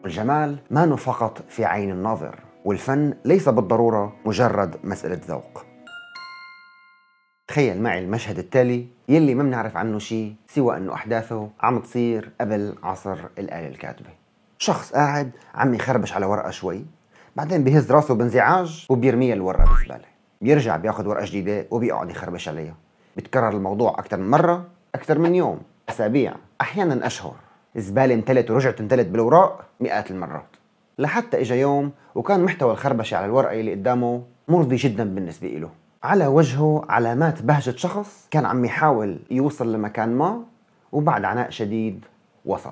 الجمال ما فقط في عين الناظر، والفن ليس بالضرورة مجرد مسألة ذوق. تخيل معي المشهد التالي يلي ما بنعرف عنه شيء سوى انه احداثه عم تصير قبل عصر الآلة الكاتبة. شخص قاعد عم يخربش على ورقة شوي، بعدين بيهز راسه بانزعاج وبيرميها الورقة بالزبالة. بيرجع بياخذ ورقة جديدة وبيقعد يخربش عليها. بيتكرر الموضوع أكثر من مرة، أكثر من يوم، أسابيع، أحيانا أشهر. الزبالة امتلت ورجعت امتلت بالأوراق مئات المرات، لحتى إجا يوم وكان محتوى الخربشة على الورقة اللي قدامه مرضي جدا بالنسبة له. على وجهه علامات بهجة شخص كان عم يحاول يوصل لمكان ما، وبعد عناء شديد وصل.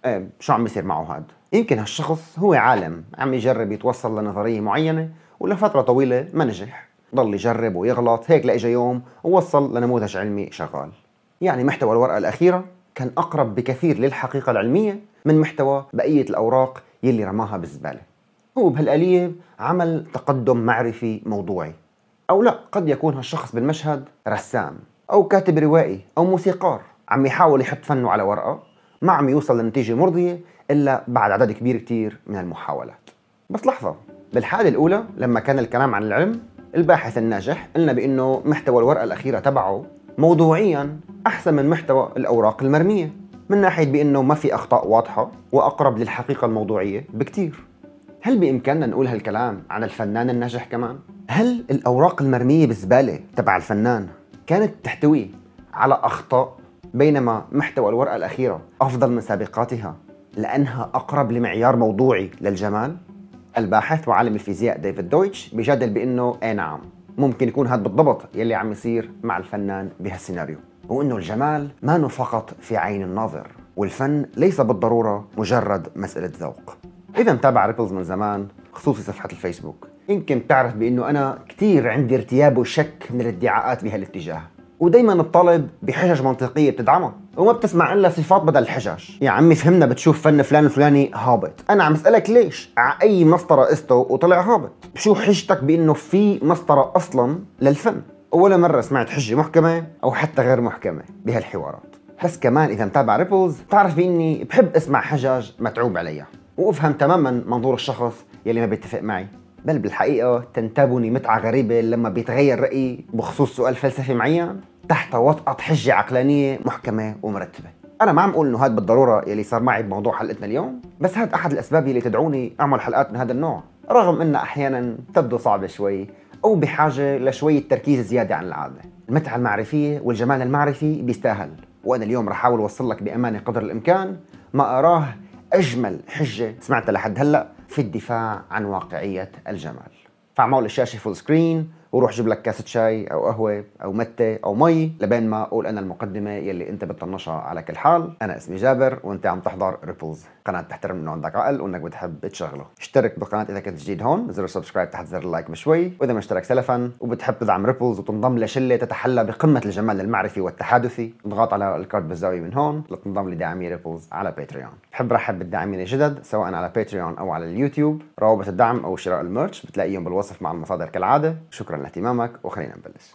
شو عم يصير معه هاد؟ يمكن هالشخص هو عالم عم يجرب يتوصل لنظرية معينة ولفترة طويلة ما نجح، ضل يجرب ويغلط، هيك لإجا يوم ووصل لنموذج علمي شغال. يعني محتوى الورقة الأخيرة كان أقرب بكثير للحقيقة العلمية من محتوى بقية الأوراق يلي رماها بالزبالة. هو بهالآلية عمل تقدم معرفي موضوعي. أو لا، قد يكون هالشخص بالمشهد رسام أو كاتب روائي أو موسيقار عم يحاول يحط فنه على ورقة، ما عم يوصل لنتيجة مرضية إلا بعد عدد كبير كتير من المحاولات. بس لحظة، بالحالة الأولى لما كان الكلام عن العلم، الباحث الناجح قلنا بأنه محتوى الورقة الأخيرة تبعه موضوعياً أحسن من محتوى الأوراق المرمية، من ناحية بأنه ما في أخطاء واضحة وأقرب للحقيقة الموضوعية بكتير. هل بإمكاننا نقول هالكلام عن الفنان الناجح كمان؟ هل الأوراق المرمية بالزبالة تبع الفنان كانت تحتوي على أخطاء، بينما محتوى الورقة الأخيرة أفضل من سابقاتها لأنها أقرب لمعيار موضوعي للجمال؟ الباحث وعالم الفيزياء ديفيد دويتش بيجادل بأنه نعم، ممكن يكون هذا بالضبط يلي عم يصير مع الفنان بهالسيناريو، وأنه الجمال ما فقط في عين الناظر، والفن ليس بالضرورة مجرد مسألة ذوق. إذا متابع ريبلز من زمان، خصوصي صفحة الفيسبوك، يمكن بتعرف بأنه أنا كتير عندي ارتياب وشك من الادعاءات بهالاتجاه، ودايما بطالب بحجج منطقية بتدعمها، وما بتسمع إلا صفات بدل الحجج. يا عمي فهمنا بتشوف فن فلان الفلاني هابط، أنا عم اسألك ليش؟ على أي مسطرة قسته وطلع هابط؟ شو حجتك بأنه في مسطرة أصلا للفن؟ ولا مرة سمعت حجة محكمة أو حتى غير محكمة بهالحوارات. بس كمان إذا متابع ريبلز بتعرف بإني بحب أسمع حجج متعوب عليها، وأفهم تماما منظور الشخص يلي ما بيتفق معي، بل بالحقيقة تنتابني متعة غريبة لما بيتغير رأيي بخصوص سؤال فلسفي معين تحت وطأة حجة عقلانية محكمة ومرتبة. أنا ما عم أقول إنه هاد بالضرورة يلي صار معي بموضوع حلقتنا اليوم، بس هاد أحد الأسباب يلي تدعوني أعمل حلقات من هذا النوع، رغم إنها أحيانا تبدو صعبة شوي أو بحاجة لشوية تركيز زيادة عن العادة. المتعة المعرفية والجمال المعرفي بيستاهل، وأنا اليوم رح أحاول أوصل لك بأمانة قدر الإمكان ما أراه أجمل حجة سمعتها لحد هلأ في الدفاع عن واقعية الجمال. فعمول الشاشة فول سكرين وروح جيب لك كاسة شاي أو قهوة أو متة أو مي لبين ما أقول أنا المقدمة يلي أنت بتطنشها على كل حال. أنا اسمي جابر وأنت عم تحضر ريبلز، قناة تحترم إنه عندك عقل وإنك بتحب تشغله. اشترك بالقناة إذا كنت جديد هون، زر سبسكرايب تحت زر اللايك بشوي، وإذا مشترك سلفا وبتحب تدعم ريبلز وتنضم لشلة تتحلى بقمة الجمال المعرفي والتحادثي، اضغط على الكارت بالزاوية من هون لتنضم لداعمي ريبلز على باتريون. بحب رحب بالداعمين الجدد سواء على باتريون أو على اليوتيوب. روابط الدعم أو شراء الميرش بتلاقيهم بالوصف مع المصادر كالعادة. شكرا لاهتمامك وخلينا نبلش.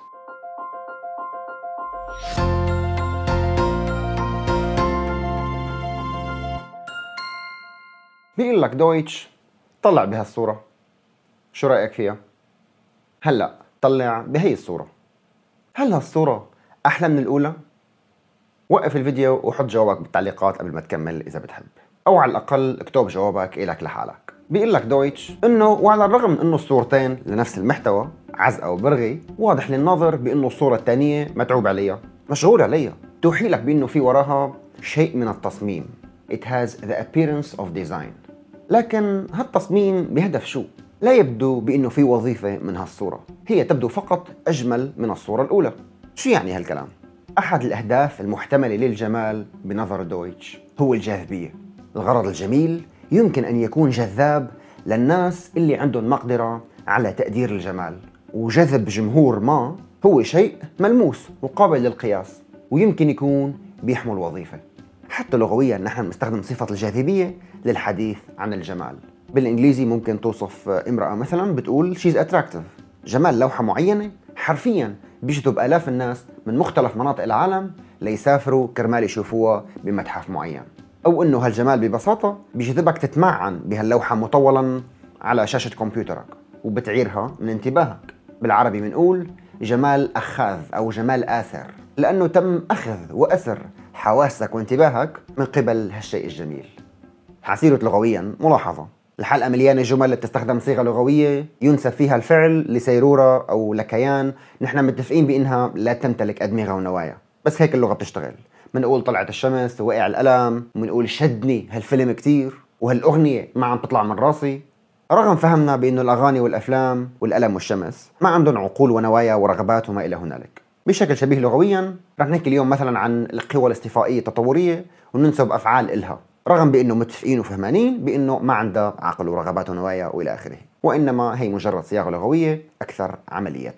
بيقول لك دويتش طلع بهالصورة، شو رأيك فيها؟ هلأ طلع بهي الصورة، هل هالصورة أحلى من الأولى؟ وقف الفيديو وحط جوابك بالتعليقات قبل ما تكمل إذا بتحب، أو على الأقل اكتب جوابك إلك لحالك. بيقول لك دويتش إنه وعلى الرغم من إنه الصورتين لنفس المحتوى عزقة وبرغي، واضح للناظر بإنه الصورة الثانية متعوب عليها، مشغول عليها، توحي لك بإنه في وراها شيء من التصميم. It has the appearance of design. لكن هالتصميم بهدف شو؟ لا يبدو بأنه في وظيفة من هالصورة، هي تبدو فقط أجمل من الصورة الأولى. شو يعني هالكلام؟ أحد الأهداف المحتملة للجمال بنظر دويتش هو الجاذبية. الغرض الجميل يمكن أن يكون جذاب للناس اللي عندهم مقدرة على تقدير الجمال، وجذب جمهور ما هو شيء ملموس وقابل للقياس، ويمكن يكون بيحمل وظيفة. حتى لغويا نحن بنستخدم صفة الجاذبية للحديث عن الجمال. بالإنجليزي ممكن توصف امرأة مثلا بتقول she's attractive. جمال لوحة معينة حرفيا بيجذب آلاف الناس من مختلف مناطق العالم ليسافروا كرمال يشوفوها بمتحف معين. أو إنه هالجمال ببساطة بيجذبك تتمعن بهاللوحة مطولا على شاشة كمبيوترك وبتعيرها من انتباهك. بالعربي بنقول جمال أخاذ أو جمال آثر، لأنه تم أخذ وأسر حواسك وانتباهك من قبل هالشيء الجميل. عسيرة لغويا ملاحظة: الحلقة مليانة جمل بتستخدم صيغة لغوية ينسب فيها الفعل لسيرورة أو لكيان نحن متفقين بأنها لا تمتلك أدمغة ونوايا، بس هيك اللغة بتشتغل. منقول طلعت الشمس ووقع القلم، ومنقول شدني هالفيلم كتير، وهالأغنية ما عم تطلع من راسي، رغم فهمنا بأنه الأغاني والأفلام والقلم والشمس ما عندهم عقول ونوايا ورغبات وما إلى هنالك. بشكل شبيه لغويا رح نحكي اليوم مثلا عن القوى الاصطفائية التطورية وننسب أفعال إلها، رغم بأنه متفقين وفهمانين بأنه ما عندها عقل ورغبات ونوايا وإلى آخره، وإنما هي مجرد صياغة لغوية أكثر عملية.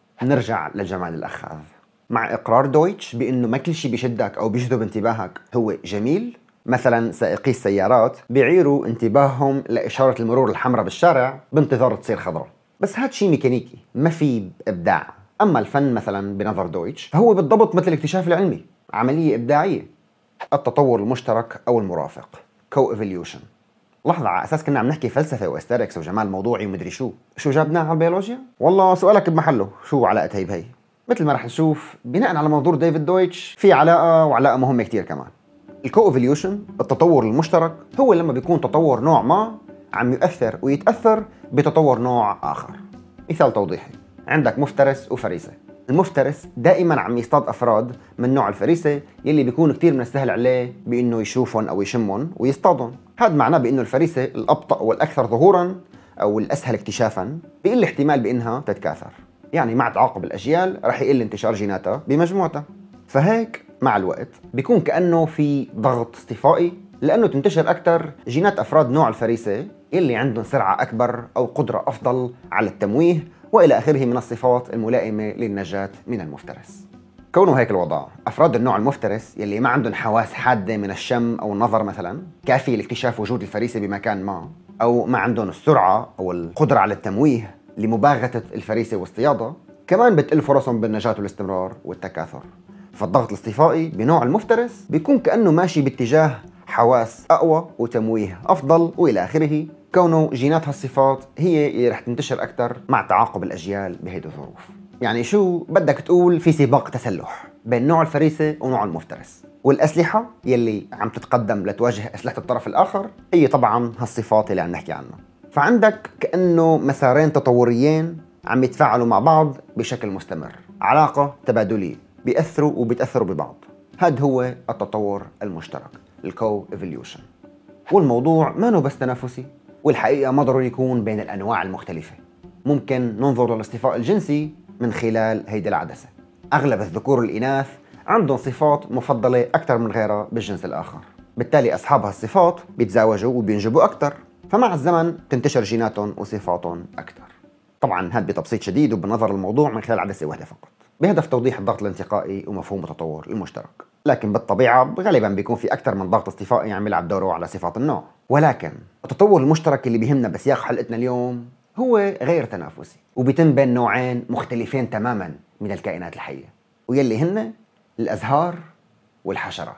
نرجع للجمال الأخاذ. مع إقرار دويتش بأنه ما كل شيء بيشدك أو بيجذب انتباهك هو جميل، مثلا سائقي السيارات بيعيروا انتباههم لإشارة المرور الحمراء بالشارع بانتظار تصير خضراء، بس هاد شيء ميكانيكي ما في إبداع. أما الفن مثلا بنظر دويتش فهو بالضبط مثل الاكتشاف العلمي، عملية إبداعية، التطور المشترك أو المرافق co-evolution. لحظة، على أساس كنا عم نحكي فلسفة وإستريكس وجمال موضوعي ومدري شو جابناه على البيولوجيا؟ والله سؤالك بمحله، شو علاقة هي بهي؟ مثل ما رح نشوف بناء على منظور ديفيد دويتش في علاقة، وعلاقة مهمة كتير كمان. الكو-ايفوليوشن التطور المشترك هو لما بيكون تطور نوع ما عم يؤثر ويتأثر بتطور نوع آخر. مثال توضيحي: عندك مفترس وفريسة. المفترس دائما عم يصطاد أفراد من نوع الفريسة يلي بيكون كتير من السهل عليه بأنه يشوفهم أو يشمهم ويصطادهم. هذا معناه بأنه الفريسة الأبطأ والأكثر ظهورا أو الأسهل اكتشافا بيقل احتمال بأنها تتكاثر، يعني مع تعاقب الأجيال رح يقل انتشار جيناتها بمجموعتها. فهيك مع الوقت بيكون كأنه في ضغط اصطفائي لأنه تنتشر أكثر جينات أفراد نوع الفريسة اللي عندهم سرعة أكبر أو قدرة أفضل على التمويه وإلى آخره من الصفات الملائمة للنجاة من المفترس. كونه هيك الوضع، أفراد النوع المفترس يلي ما عندهم حواس حادة من الشم أو النظر مثلا كافية لاكتشاف وجود الفريسة بمكان ما، أو ما عندهم السرعة أو القدرة على التمويه لمباغتة الفريسة واصطيادها، كمان بتقل فرصهم بالنجاة والاستمرار والتكاثر. فالضغط الاصطفائي بنوع المفترس بيكون كأنه ماشي باتجاه حواس أقوى وتمويه أفضل وإلى آخره، كونه جينات هالصفات هي اللي رح تنتشر أكثر مع تعاقب الأجيال بهيدي الظروف. يعني شو بدك تقول؟ في سباق تسلح بين نوع الفريسة ونوع المفترس، والأسلحة يلي عم تتقدم لتواجه أسلحة الطرف الآخر هي طبعا هالصفات اللي عم نحكي عنها. فعندك كأنه مسارين تطوريين عم يتفاعلوا مع بعض بشكل مستمر، علاقة تبادلية، بيأثروا وبيتأثروا ببعض. هذا هو التطور المشترك الكو-ايفوليوشن. والموضوع ما هو بس تنافسي، والحقيقة ما ضروري يكون بين الأنواع المختلفة. ممكن ننظر للاصطفاء الجنسي من خلال هيدي العدسة. أغلب الذكور والإناث عندهم صفات مفضلة أكثر من غيرها بالجنس الآخر، بالتالي أصحاب هالصفات بيتزاوجوا وبينجبوا أكثر، فمع الزمن تنتشر جيناتهم وصفاتهم أكثر. طبعا هذا بتبسيط شديد وبنظر الموضوع من خلال عدسة واحدة فقط، بهدف توضيح الضغط الانتقائي ومفهوم التطور المشترك. لكن بالطبيعة غالبا بيكون في أكثر من ضغط اصطفائي عم يلعب دوره على صفات النوع. ولكن التطور المشترك اللي بيهمنا بسياق حلقتنا اليوم هو غير تنافسي، وبيتم بين نوعين مختلفين تماما من الكائنات الحية، ويلي هن الأزهار والحشرات.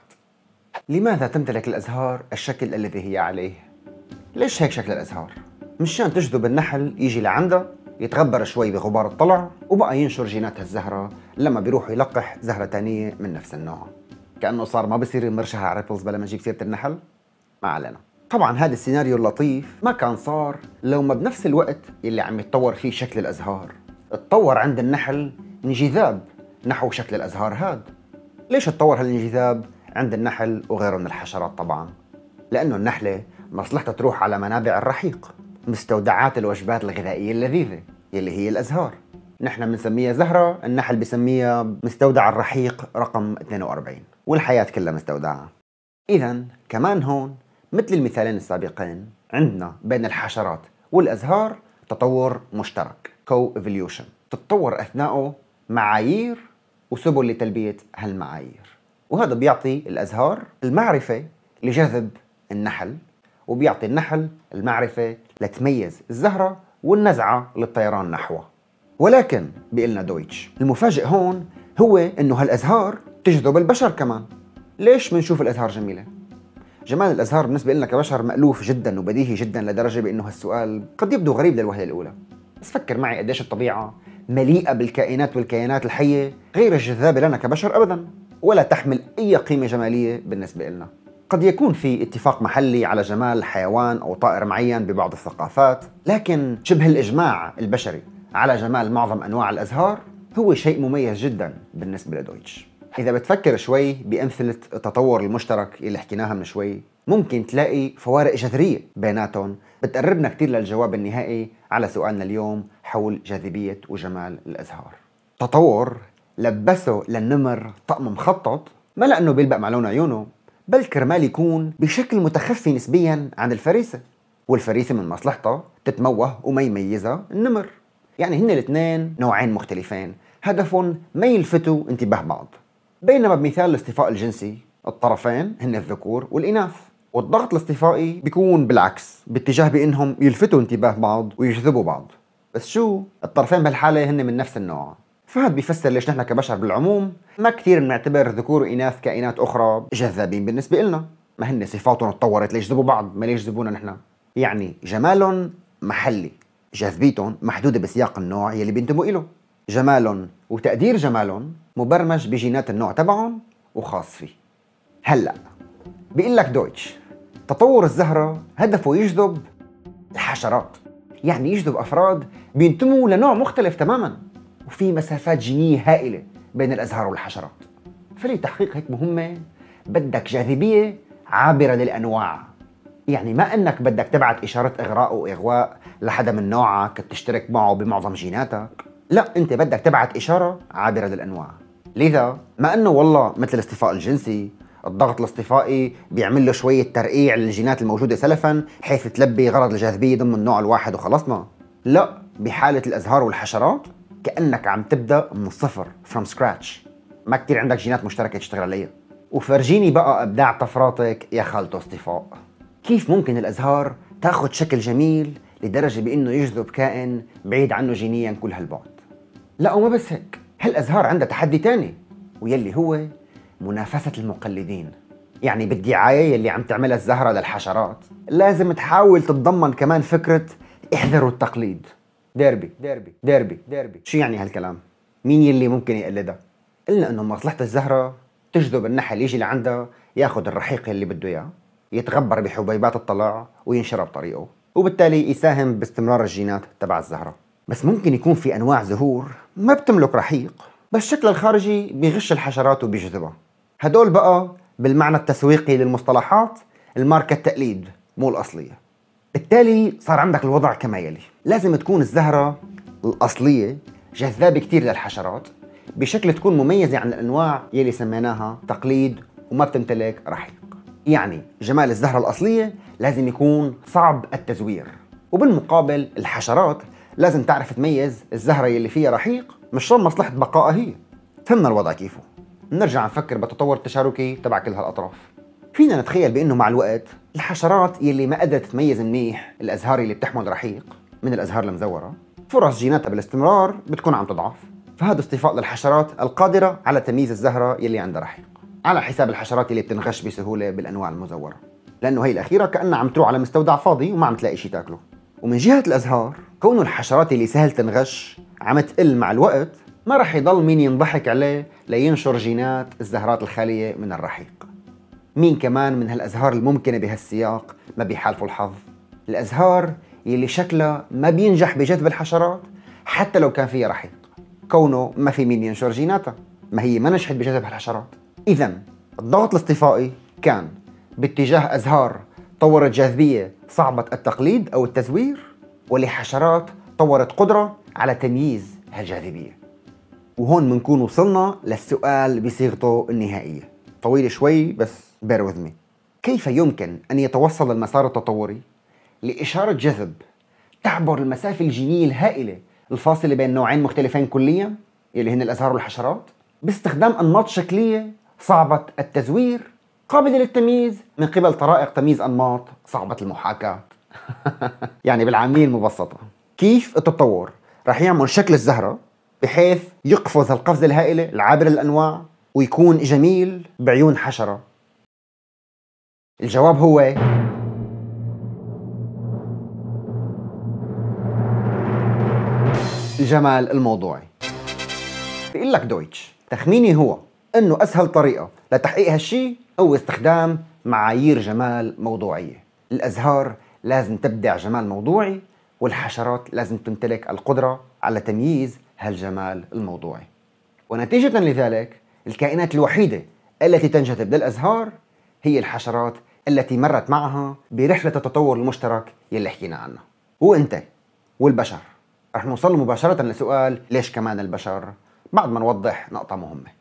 لماذا تمتلك الأزهار الشكل الذي هي عليه؟ ليش هيك شكل الأزهار؟ مشان تجذب النحل يجي لعندها يتغبر شوي بغبار الطلع وبقى ينشر جينات الزهرة لما بيروح يلقح زهرة تانية من نفس النوع. كأنه صار ما بصير يمرشها على ريبلز بلا ما نجيب سيرة النحل؟ ما علينا. طبعا هذا السيناريو اللطيف ما كان صار لو ما بنفس الوقت اللي عم يتطور فيه شكل الأزهار اتطور عند النحل انجذاب نحو شكل الأزهار هاد. ليش اتطور هالانجذاب عند النحل وغيره من الحشرات؟ طبعا لأنه النحلة مصلحتها تروح على منابع الرحيق، مستودعات الوجبات الغذائية اللذيذة يلي هي الأزهار. نحن بنسميها زهرة، النحل بسميها مستودع الرحيق رقم 42، والحياة كلها مستودعة. إذن كمان هون مثل المثالين السابقين عندنا بين الحشرات والأزهار تطور مشترك co-evolution، تتطور أثناءه معايير وسبل لتلبية هالمعايير، وهذا بيعطي الأزهار المعرفة لجذب النحل، وبيعطي النحل المعرفة لتميز الزهرة والنزعة للطيران نحوه. ولكن بيقلنا دويتش المفاجئ هون هو إنه هالأزهار تجذب البشر كمان. ليش منشوف الأزهار جميلة؟ جمال الأزهار بالنسبة لنا كبشر مألوف جدا وبديهي جدا لدرجة بأنه هالسؤال قد يبدو غريب للوهلة الأولى. بس فكر معي قديش الطبيعة مليئة بالكائنات والكيانات الحية غير الجذابة لنا كبشر أبدا، ولا تحمل أي قيمة جمالية بالنسبة لنا. قد يكون في اتفاق محلي على جمال حيوان أو طائر معين ببعض الثقافات، لكن شبه الإجماع البشري على جمال معظم أنواع الأزهار هو شيء مميز جدا بالنسبة لدويتش. إذا بتفكر شوي بأمثلة التطور المشترك اللي حكيناها من شوي، ممكن تلاقي فوارق جذرية بيناتهم بتقربنا كتير للجواب النهائي على سؤالنا اليوم حول جاذبية وجمال الأزهار. تطور لبسه للنمر طقم مخطط، ما لأنه بيلبق مع لون عيونه، بل كرمال يكون بشكل متخفي نسبيا عن الفريسة، والفريسة من مصلحتها تتموه وما يميزها النمر. يعني هن الاثنين نوعين مختلفين هدفهم ما يلفتوا انتباه بعض. بينما بمثال الاصطفاء الجنسي الطرفين هن الذكور والإناث، والضغط الاصطفائي بيكون بالعكس باتجاه بأنهم يلفتوا انتباه بعض ويجذبوا بعض. بس شو الطرفين بهالحالة هن من نفس النوع. فهذا بيفسر ليش نحن كبشر بالعموم ما كثير بنعتبر ذكور وإناث كائنات أخرى جذابين بالنسبة لنا. ما هن صفاتهم اتطورت ليجذبوا بعض، ما ليجذبونا نحن. يعني جمالهم محلي، جاذبيتهم محدودة بسياق النوع يلي بينتموا إله. جمالهم وتقدير جمالهم مبرمج بجينات النوع تبعهم وخاص فيه. هلأ بيقول لك دويتش تطور الزهرة هدفه يجذب الحشرات، يعني يجذب أفراد بينتموا لنوع مختلف تماما، وفي مسافات جينية هائلة بين الأزهار والحشرات. فلتحقيق هيك مهمة بدك جاذبية عابرة للأنواع. يعني ما أنك بدك تبعت إشارة إغراء وإغواء لحدا من نوعك تشترك معه بمعظم جيناتك، لا، أنت بدك تبعت إشارة عابرة للأنواع. لذا ما أنه والله مثل الاصطفاء الجنسي الضغط الاصطفائي بيعمل له شوية ترقيع للجينات الموجودة سلفا بحيث تلبي غرض الجاذبية ضمن النوع الواحد وخلصنا. لا، بحالة الأزهار والحشرات كأنك عم تبدأ من الصفر from scratch، ما كتير عندك جينات مشتركة تشتغل عليها. وفرجيني بقى إبداع طفراتك يا خالته اصطفاء، كيف ممكن الأزهار تاخد شكل جميل لدرجة بأنه يجذب كائن بعيد عنه جينيا كل هالبعد؟ لا، وما بس هيك، هالأزهار عندها تحدي تاني، ويلي هو منافسة المقلدين. يعني بالدعاية يلي عم تعملها الزهرة للحشرات لازم تحاول تتضمن كمان فكرة احذروا التقليد. ديربي ديربي ديربي ديربي، شو يعني هالكلام؟ مين يلي ممكن يقلدها؟ قلنا انه مصلحة الزهرة تجذب النحل يجي لعندها ياخذ الرحيق اللي بده اياه، يتغبر بحبيبات الطلع وينشرها بطريقه، وبالتالي يساهم باستمرار الجينات تبع الزهرة. بس ممكن يكون في انواع زهور ما بتملك رحيق، بس شكلها الخارجي بيغش الحشرات وبيجذبها. هدول بقى بالمعنى التسويقي للمصطلحات الماركة التقليد مو الأصلية. بالتالي صار عندك الوضع كما يلي: لازم تكون الزهرة الأصلية جذابة كتير للحشرات بشكل تكون مميزة عن الأنواع يلي سميناها تقليد وما بتمتلك رحيق. يعني جمال الزهرة الأصلية لازم يكون صعب التزوير، وبالمقابل الحشرات لازم تعرف تميز الزهرة يلي فيها رحيق مشان مصلحة بقائها هي. فهمنا الوضع كيفه؟ نرجع نفكر بالتطور التشاركي تبع كل هالأطراف. فينا نتخيل بأنه مع الوقت الحشرات يلي ما قدرت تميز منيح الأزهار اللي بتحمل رحيق من الأزهار المزورة فرص جيناتها بالاستمرار بتكون عم تضعف. فهذا اصطفاء للحشرات القادرة على تمييز الزهرة يلي عندها رحيق على حساب الحشرات اللي بتنغش بسهولة بالأنواع المزورة، لأنه هي الأخيرة كأنها عم تروح على مستودع فاضي وما عم تلاقي شيء تاكله. ومن جهة الأزهار كونه الحشرات اللي سهل تنغش عم تقل مع الوقت، ما رح يضل مين ينضحك عليه لينشر جينات الزهرات الخالية من الرحيق. مين كمان من هالأزهار الممكنة بهالسياق ما بيحالفوا الحظ؟ الأزهار يلي شكلها ما بينجح بجذب الحشرات حتى لو كان فيها رحيق، كونه ما في مين ينشر جيناتها، ما هي ما نجحت بجذب الحشرات. إذن الضغط الاصطفائي كان باتجاه أزهار طورت جاذبية صعبة التقليد أو التزوير، ولحشرات طورت قدرة على تمييز هالجاذبية. وهون منكون وصلنا للسؤال بصيغته النهائية، طويل شوي بس bear with me. كيف يمكن أن يتوصل المسار التطوري لإشارة جذب تعبر المسافة الجينية الهائلة الفاصلة بين نوعين مختلفين كليا يلي هن الأزهار والحشرات باستخدام أنماط شكلية صعبة التزوير قابلة للتمييز من قبل طرائق تمييز أنماط صعبة المحاكاة؟ يعني بالعامية المبسطة، كيف التطور رح يعمل شكل الزهرة بحيث يقفز القفزة الهائلة العابرة للأنواع ويكون جميل بعيون حشرة الجواب هو الجمال الموضوعي. بيقول لك دويتش تخميني هو انه اسهل طريقة لتحقيق هالشي هو استخدام معايير جمال موضوعية. الازهار لازم تبدع جمال موضوعي، والحشرات لازم تمتلك القدرة على تمييز هالجمال الموضوعي. ونتيجة لذلك الكائنات الوحيدة التي تنجذب للازهار هي الحشرات التي مرت معها برحلة التطور المشترك يلي حكينا عنها. وانت والبشر رح نوصل مباشرة لسؤال ليش كمان البشر بعد ما نوضح نقطة مهمة.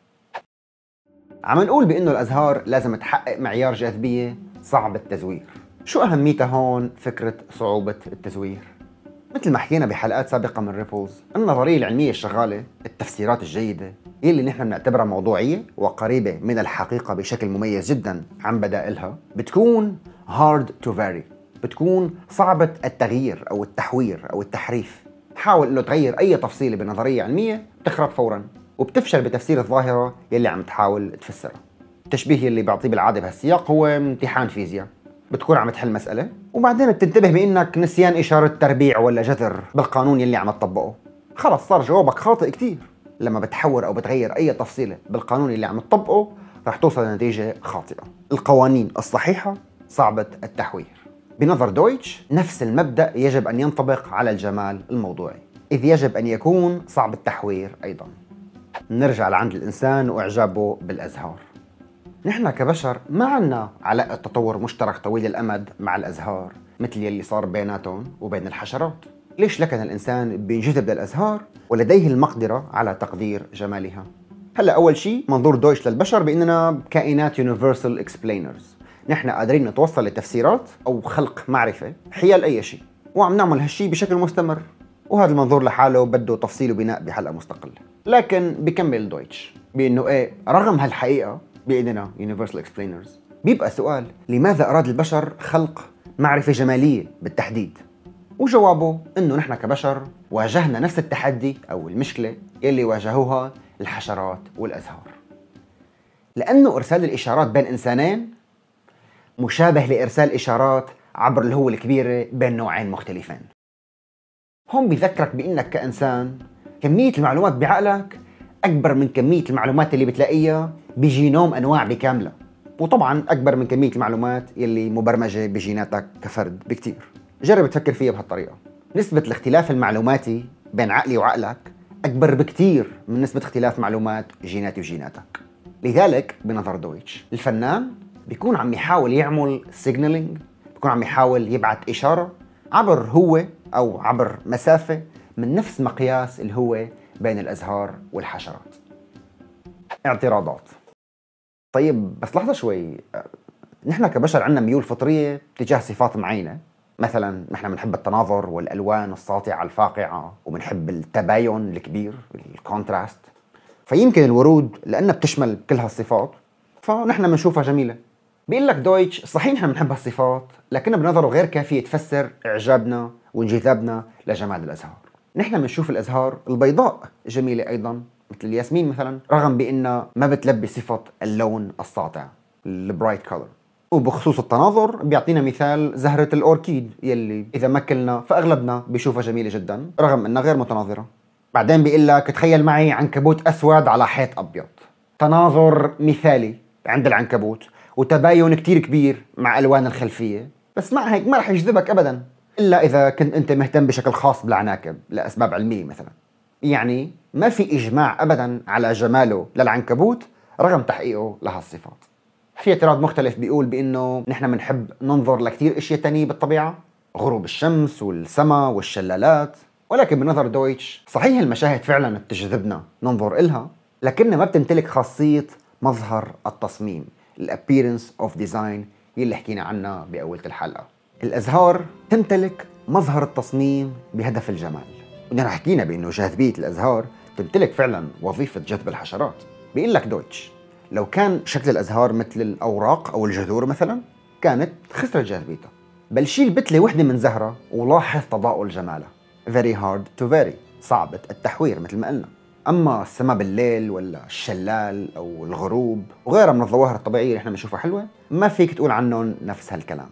عم نقول بأنه الأزهار لازم تحقق معيار جاذبية صعب التزوير. شو أهميتها هون فكرة صعوبة التزوير؟ مثل ما حكينا بحلقات سابقة من ريبلز، النظرية العلمية الشغالة، التفسيرات الجيدة يلي نحن بنعتبرها موضوعية وقريبة من الحقيقة بشكل مميز جدا عن بدائلها، بتكون hard to vary، بتكون صعبة التغيير أو التحوير أو التحريف. تحاول إنه تغير أي تفصيلة بنظرية علمية بتخرب فورا، وبتفشل بتفسير الظاهرة يلي عم تحاول تفسرها. التشبيه يلي بعطيه بالعادة بهالسياق هو امتحان فيزياء. بتكون عم تحل مسألة وبعدين بتنتبه بأنك نسيان إشارة تربيع ولا جذر بالقانون يلي عم تطبقه. خلص صار جوابك خاطئ كتير. لما بتحور أو بتغير أي تفصيلة بالقانون اللي عم تطبقه رح توصل لنتيجة خاطئة. القوانين الصحيحة صعبة التحوير. بنظر دويتش نفس المبدأ يجب أن ينطبق على الجمال الموضوعي، إذ يجب أن يكون صعب التحوير أيضا. نرجع لعند الإنسان وإعجابه بالأزهار. نحن كبشر ما عنا علاقة تطور مشترك طويل الأمد مع الأزهار مثل يلي صار بيناتهم وبين الحشرات. ليش لكن الإنسان بينجذب للأزهار ولديه المقدرة على تقدير جمالها؟ هلا أول شيء منظور دويتش للبشر بأننا كائنات universal explainers. نحن قادرين نتوصل لتفسيرات أو خلق معرفة حيال أي شيء، وعم نعمل هالشيء بشكل مستمر. وهذا المنظور لحاله بده تفصيل وبناء بحلقة مستقلة. لكن بكمل دويتش بأنه رغم هالحقيقة بأننا universal explainers، بيبقى سؤال لماذا أراد البشر خلق معرفة جمالية بالتحديد؟ وجوابه إنه نحن كبشر واجهنا نفس التحدي أو المشكلة يلي واجهوها الحشرات والأزهار، لأنه إرسال الإشارات بين إنسانين مشابه لإرسال إشارات عبر الهوة الكبيرة بين نوعين مختلفين. هون بيذكرك بأنك كإنسان كمية المعلومات بعقلك أكبر من كمية المعلومات اللي بتلاقيها بجينوم أنواع بكاملة، وطبعاً أكبر من كمية المعلومات اللي مبرمجة بجيناتك كفرد بكتير. جرب تفكر فيها بهالطريقة. نسبة الاختلاف المعلوماتي بين عقلي وعقلك أكبر بكتير من نسبة اختلاف معلومات جيناتي وجيناتك. لذلك بنظر دويتش الفنان بيكون عم يحاول يعمل سيجنالينج، بيكون عم يحاول يبعث إشارة عبر هو أو عبر مسافة من نفس مقياس الهوة بين الأزهار والحشرات. اعتراضات. طيب بس لحظة شوي، نحن كبشر عنا ميول فطرية تجاه صفات معينة. مثلا نحن بنحب التناظر والألوان الساطعة الفاقعة، وبنحب التباين الكبير الكونتراست. فيمكن الورود لأنها بتشمل كل هالصفات فنحن بنشوفها جميلة. بيقول لك دويتش صحيح نحن بنحب هالصفات، لكنها بنظره غير كافية تفسر إعجابنا وانجذابنا لجمال الأزهار. نحن بنشوف الأزهار البيضاء جميلة أيضا مثل الياسمين مثلا، رغم بأنها ما بتلبي صفة اللون الساطع البرايت كولر. وبخصوص التناظر بيعطينا مثال زهرة الأوركيد يلي إذا ما كلنا فأغلبنا بيشوفها جميلة جدا رغم أنها غير متناظرة. بعدين بيقول لك تخيل معي عنكبوت أسود على حيط أبيض، تناظر مثالي عند العنكبوت وتباين كتير كبير مع ألوان الخلفية، بس مع هيك ما رح يجذبك أبدا إلا إذا كنت أنت مهتم بشكل خاص بالعناكب لأسباب علمية مثلا. يعني ما في إجماع أبدا على جماله للعنكبوت رغم تحقيقه لهالصفات. في اعتراض مختلف بيقول بأنه نحن بنحب ننظر لكتير أشياء تانية بالطبيعة، غروب الشمس والسماء والشلالات، ولكن بنظر دويتش صحيح المشاهد فعلا بتجذبنا ننظر إلها، لكنها ما بتمتلك خاصية مظهر التصميم الappearance of design يلي حكينا عنها بأولة الحلقة. الأزهار تمتلك مظهر التصميم بهدف الجمال، ونحن حكينا بأنه جاذبية الأزهار تمتلك فعلا وظيفة جذب الحشرات. بيقول لك دويتش لو كان شكل الأزهار مثل الأوراق أو الجذور مثلا كانت خسرت جاذبيتها، بل شيل بتلة وحدة من زهرة ولاحظ تضاؤل جمالها. very hard to vary، صعبة التحوير مثل ما قلنا. أما السماء بالليل ولا الشلال أو الغروب وغيرها من الظواهر الطبيعية اللي احنا بنشوفها حلوة، ما فيك تقول عنهم نفس هالكلام.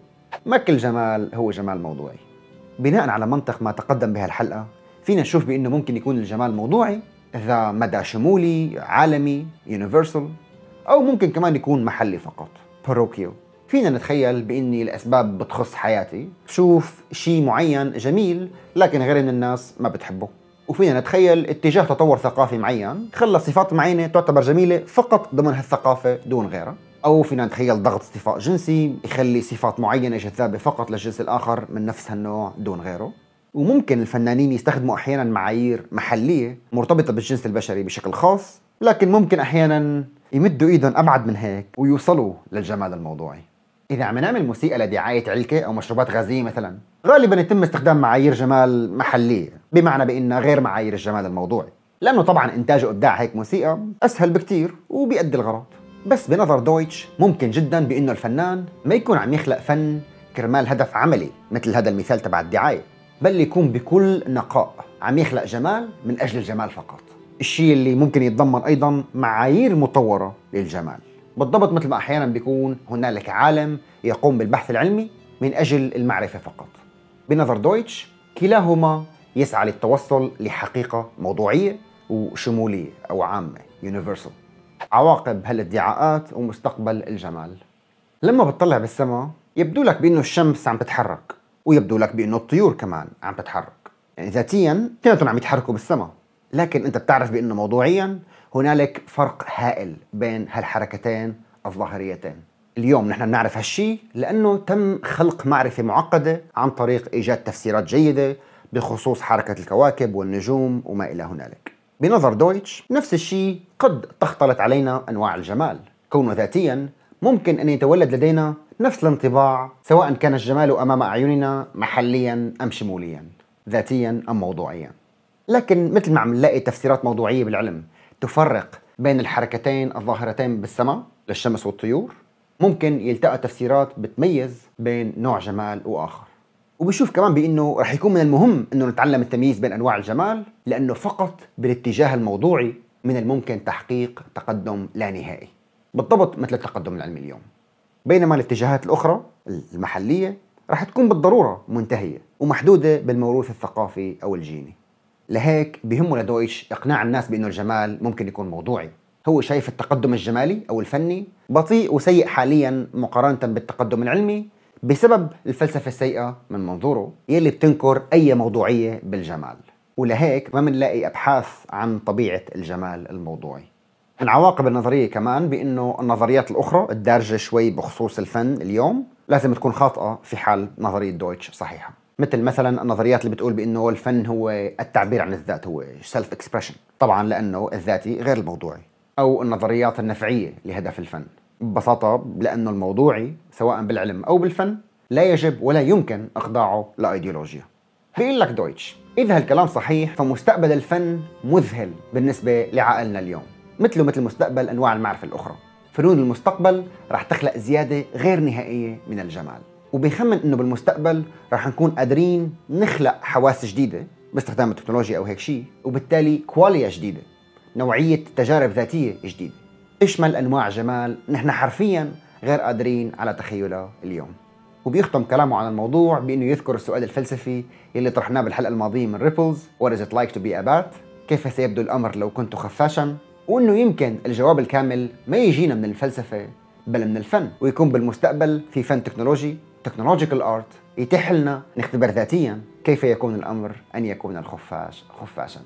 ما كل جمال هو جمال موضوعي. بناء على منطق ما تقدم بهالحلقة، فينا نشوف بأنه ممكن يكون الجمال موضوعي إذا مدى شمولي، عالمي، يونيفرسال، أو ممكن كمان يكون محلي فقط، باروكيو. فينا نتخيل بإني لأسباب بتخص حياتي شوف شيء معين جميل لكن غير من الناس ما بتحبه، وفينا نتخيل اتجاه تطور ثقافي معين خلى صفات معينة تعتبر جميلة فقط ضمن هالثقافة دون غيرها، أو فينا نتخيل ضغط اصطفاء جنسي يخلي صفات معينة جذابة فقط للجنس الآخر من نفس هالنوع دون غيره. وممكن الفنانين يستخدموا أحيانا معايير محلية مرتبطة بالجنس البشري بشكل خاص، لكن ممكن أحيانا يمدوا إيدهم أبعد من هيك ويوصلوا للجمال الموضوعي. إذا عم نعمل موسيقى لدعاية علكة أو مشروبات غازية مثلا، غالبا يتم استخدام معايير جمال محلية، بمعنى بأنها غير معايير الجمال الموضوعي، لأنه طبعا إنتاج وإبداع هيك موسيقى أسهل بكتير وبيأدي الغرض. بس بنظر دويتش ممكن جدا بأنه الفنان ما يكون عم يخلق فن كرمال هدف عملي مثل هذا المثال تبع الدعاية، بل يكون بكل نقاء عم يخلق جمال من أجل الجمال فقط، الشيء اللي ممكن يتضمن أيضا معايير مطورة للجمال، بالضبط مثل ما أحيانا بيكون هنالك عالم يقوم بالبحث العلمي من أجل المعرفة فقط. بنظر دويتش كلاهما يسعى للتوصل لحقيقة موضوعية وشمولية أو عامة يونيفرسال. عواقب هالادعاءات ومستقبل الجمال: لما بتطلع بالسماء يبدو لك بأنه الشمس عم تتحرك، ويبدو لك بأنه الطيور كمان عم تتحرك، يعني ذاتيا كانتهم عم يتحركوا بالسماء، لكن أنت بتعرف بأنه موضوعيا هنالك فرق هائل بين هالحركتين الظاهريتين. اليوم نحن بنعرف هالشي لأنه تم خلق معرفة معقدة عن طريق إيجاد تفسيرات جيدة بخصوص حركة الكواكب والنجوم وما إلى هنالك. بنظر دويتش نفس الشيء قد تختلط علينا أنواع الجمال، كونه ذاتيا ممكن أن يتولد لدينا نفس الانطباع سواء كان الجمال أمام أعيننا محليا أم شموليا، ذاتيا أم موضوعيا. لكن مثل ما عم نلاقي تفسيرات موضوعية بالعلم تفرق بين الحركتين الظاهرتين بالسماء للشمس والطيور، ممكن يلتقى تفسيرات بتميز بين نوع جمال وآخر. وبشوف كمان بأنه رح يكون من المهم أنه نتعلم التمييز بين أنواع الجمال، لأنه فقط بالاتجاه الموضوعي من الممكن تحقيق تقدم لا نهائي، بالضبط مثل التقدم العلمي اليوم. بينما الاتجاهات الأخرى المحلية رح تكون بالضرورة منتهية ومحدودة بالموروث الثقافي أو الجيني. لهيك بيهمه لدويتش إقناع الناس بأنه الجمال ممكن يكون موضوعي. هو شايف التقدم الجمالي أو الفني بطيء وسيء حاليا مقارنة بالتقدم العلمي بسبب الفلسفة السيئة من منظوره يلي بتنكر أي موضوعية بالجمال، ولهيك ما منلاقي أبحاث عن طبيعة الجمال الموضوعي. من عواقب النظرية كمان بأنه النظريات الأخرى الدارجة شوي بخصوص الفن اليوم لازم تكون خاطئة في حال نظرية دويتش صحيحة، مثلا النظريات اللي بتقول بأنه الفن هو التعبير عن الذات، هو self expression، طبعا لأنه الذاتي غير الموضوعي، أو النظريات النفعية لهدف الفن، ببساطة لأنه الموضوعي سواء بالعلم أو بالفن لا يجب ولا يمكن إخضاعه لأيديولوجيا. بيقول لك دويتش إذا هالكلام صحيح فمستقبل الفن مذهل بالنسبة لعقلنا اليوم، مثل مستقبل أنواع المعرفة الأخرى. فنون المستقبل رح تخلق زيادة غير نهائية من الجمال، وبيخمن إنه بالمستقبل رح نكون قادرين نخلق حواس جديدة باستخدام التكنولوجيا أو هيك شيء، وبالتالي كواليا جديدة، نوعية تجارب ذاتية جديدة تشمل أنواع جمال نحن حرفيا غير قادرين على تخيلها اليوم. وبيختم كلامه عن الموضوع بأنه يذكر السؤال الفلسفي اللي طرحناه بالحلقة الماضية من ريبلز What is it like to be a bat؟ كيف سيبدو الأمر لو كنت خفاشا؟ وأنه يمكن الجواب الكامل ما يجينا من الفلسفة بل من الفن، ويكون بالمستقبل في فن تكنولوجي technological art يتيح لنا نختبر ذاتيا كيف يكون الأمر أن يكون الخفاش خفاشا.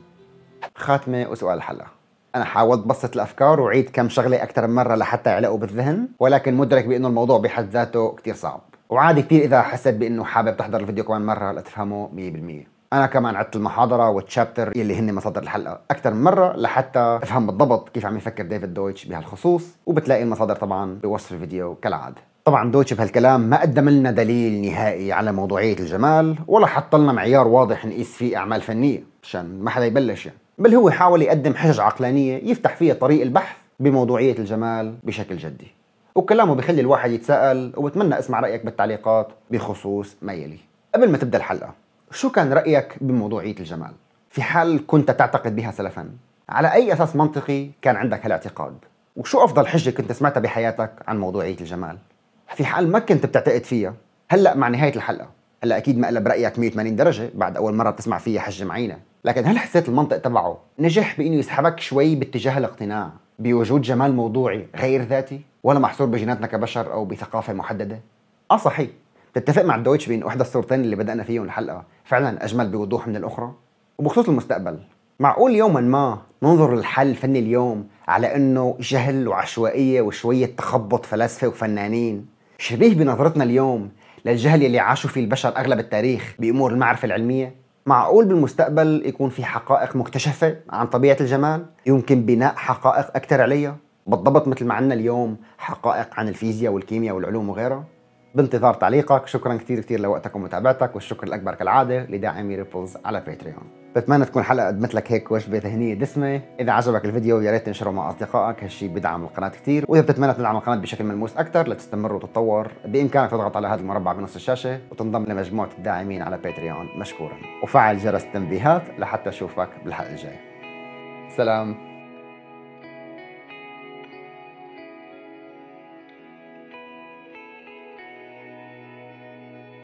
خاتمة وسؤال الحلقة: أنا حاولت بسط الأفكار وعيد كم شغلة أكثر من مرة لحتى يعلقوا بالذهن، ولكن مدرك بأنه الموضوع بحد ذاته كتير صعب، وعادي كتير إذا حسيت بأنه حابب تحضر الفيديو كمان مرة لتفهمه 100%. أنا كمان عدت المحاضرة والتشابتر يلي هن مصادر الحلقة أكثر من مرة لحتى أفهم بالضبط كيف عم يفكر ديفيد دويتش بهالخصوص، وبتلاقي المصادر طبعا بوصف الفيديو كالعادة. طبعا دويتش بهالكلام ما قدم لنا دليل نهائي على موضوعية الجمال، ولا حط لنا معيار واضح نقيس فيه أعمال فنية عشان ما حدا يبلش يعني، بل هو حاول يقدم حجج عقلانية يفتح فيها طريق البحث بموضوعية الجمال بشكل جدي. وكلامه بيخلي الواحد يتساءل، وبتمنى اسمع رأيك بالتعليقات بخصوص ما يلي. قبل ما تبدأ الحلقة، شو كان رأيك بموضوعية الجمال؟ في حال كنت تعتقد بها سلفا؟ على أي أساس منطقي كان عندك هالاعتقاد؟ وشو أفضل حجة كنت سمعتها بحياتك عن موضوعية الجمال؟ في حال ما كنت بتعتقد فيها، هلأ مع نهاية الحلقة، هلأ أكيد مقلب رأيك 180 درجة بعد أول مرة بتسمع فيها حجة معينة، لكن هل حسيت المنطق تبعه نجح بإنه يسحبك شوي باتجاه الاقتناع بوجود جمال موضوعي غير ذاتي ولا محصور بجيناتنا كبشر أو بثقافة محددة؟ صحيح، تتفق مع دويتش بأن إحدى الصورتين اللي بدأنا فيهم الحلقة فعلا أجمل بوضوح من الأخرى؟ وبخصوص المستقبل، معقول يوما ما ننظر للحل الفني اليوم على أنه جهل وعشوائية وشوية تخبط فلاسفة وفنانين شبيه بنظرتنا اليوم للجهل اللي عاشوا فيه البشر أغلب التاريخ بأمور المعرفة العلمية؟ معقول بالمستقبل يكون في حقائق مكتشفة عن طبيعة الجمال يمكن بناء حقائق أكثر عليها بالضبط مثل ما عندنا اليوم حقائق عن الفيزياء والكيمياء والعلوم وغيرها؟ بانتظار تعليقك. شكرا كثير لوقتك ومتابعتك، والشكر الأكبر كالعادة لداعمي ريبلز على باتريون. بتمنى تكون حلقة قدمت لك هيك وجبة ذهنية دسمة. إذا عجبك الفيديو يا ريت تنشره مع أصدقائك، هالشي بدعم القناة كثير. وإذا بتتمنى تدعم القناة بشكل ملموس أكثر لتستمر وتتطور، بإمكانك تضغط على هذا المربع بنص الشاشة وتنضم لمجموعة الداعمين على باتريون مشكورا، وفعل جرس التنبيهات لحتى أشوفك بالحلقة الجاي. سلام.